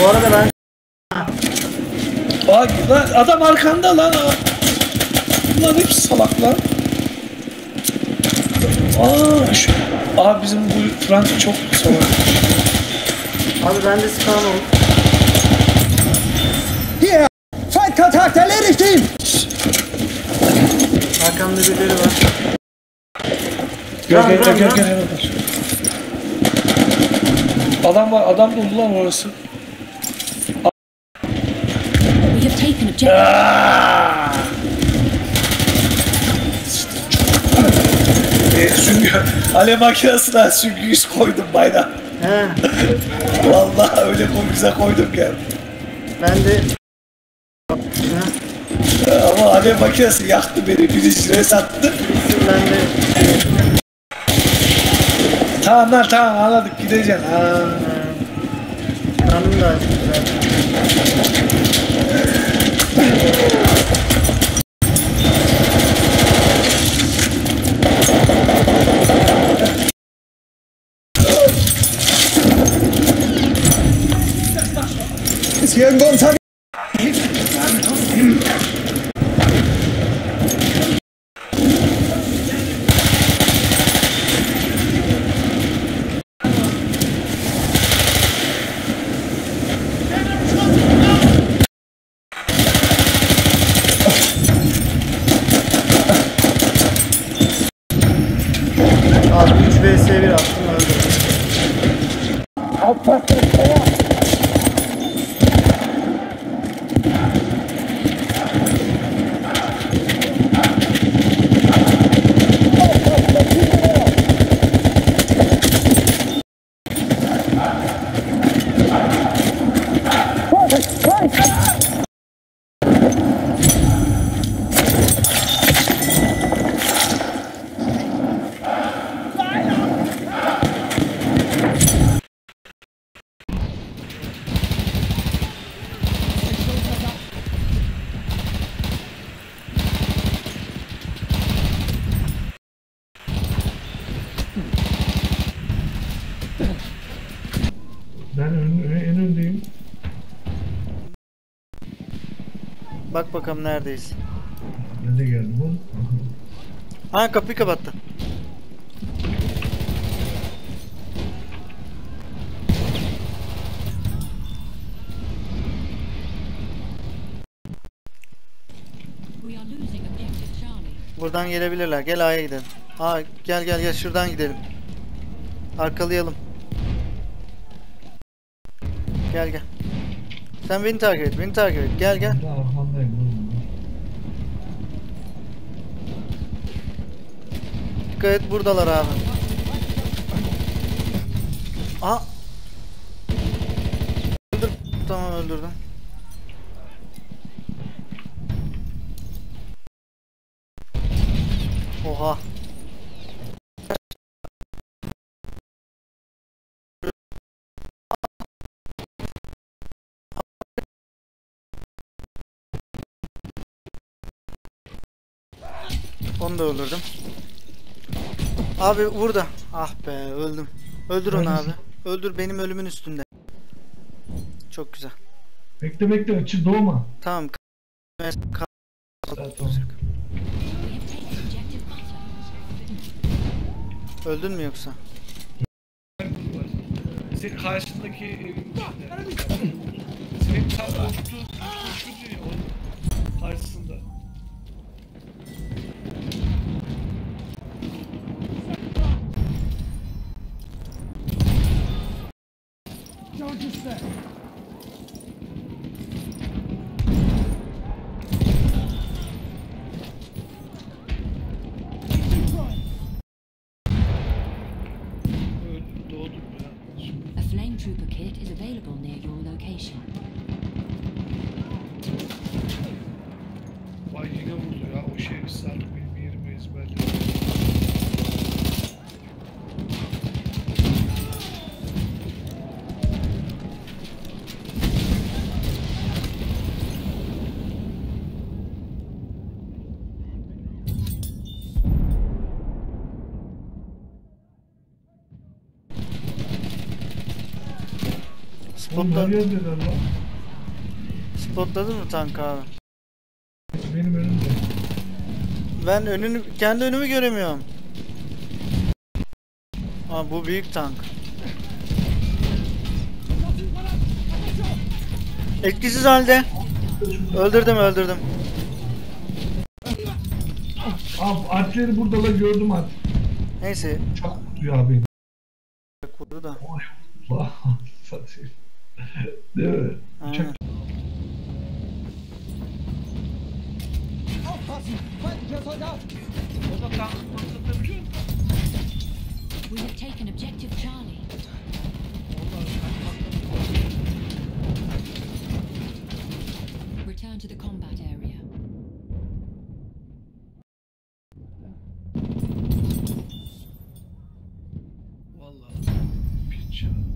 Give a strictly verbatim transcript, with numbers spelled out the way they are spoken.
Bu arada ben... Aa, lan adam arkanda lan. Bunlar hepsi salak lan. Aa, şu... Aa bizim bu Frank çok salak. Abi ben de spawn oldum. Hier! Feindkontakt erledigt ihn! Arkamda birileri var. Gel Run, gel run, gel gel run. gel. Adam var, adam dolu lan orası. We have taken objective. E, süngü, alev makinesine süngü yüz koydum bayrağı. He. Vallahi öyle koy, güzel koydum ya. Ben de... Ama alev makinesi yaktı beni, birinci sattı. Ben de... Tamam lan tamam anladık, gideceksin. Ha. Karnım da acıktı zaten. Ist hier irgendwo ein Tag? Abi üç vs bir attım öldüm. Ben ön, en öndeyim. Bak bakalım neredeyiz. Ben de geldim oğlum. Ha kapıyı kapattı. We are losing objective Charlie. Buradan gelebilirler. Gel A'ya gidelim. Aa gel gel gel şuradan gidelim. Arkalayalım. Gel gel. Sen beni takip et, beni takip et. Gel gel. Ben arkandayım oğlum. Dikkat et buradalar abi. Aha. Öldür. Tamam öldürdüm. Oha. Onu da öldürdüm. Abi burada. Ah be öldüm. Öldür onu abi. Öldür benim ölümün üstünde. Çok güzel. Bekle bekle, açı doğma. Tamam. Zaten. We have taken objective butter. Öldün mü yoksa? Senin karşındaki evin içinde. Senin tam koştuğun koşucu ya onun karşısında. Öldüm, doğdum ya. A flame trooper kit is available near your location. Vay yine vurdu ya, o şerefsiz artık benim yerimi ezberledi. Oğlum her Spotla yerdeler lan. spotladın mı tank abi? Benim önümde. Ben önünü kendi önümü göremiyorum. Aa bu büyük tank. Etkisiz halde. Öldürdüm öldürdüm. Abi artleri burada la gördüm at. Neyse. Çok tutuyor abi. Vurdu da. Oy Allah satayım. Değil mi? Aynen. Çok Aufpassen! Feindlicher Soldat! Orada tankı patlatabiliyor musun? We have taken objective Charlie. Return to the combat area. Vallahi piç ya.